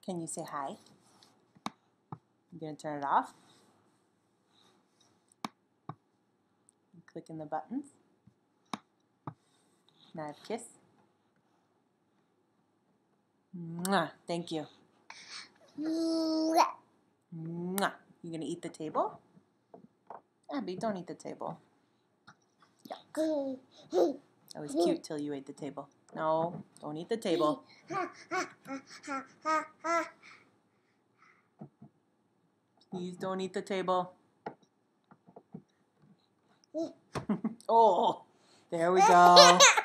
Can you say hi? You gonna turn it off? Clicking the buttons. Can I have a kiss? Mwah. Thank you. Mwah. You gonna eat the table? Abby, don't eat the table. Yuck. That was cute till you ate the table. No, don't eat the table. Please don't eat the table. Oh, there we go.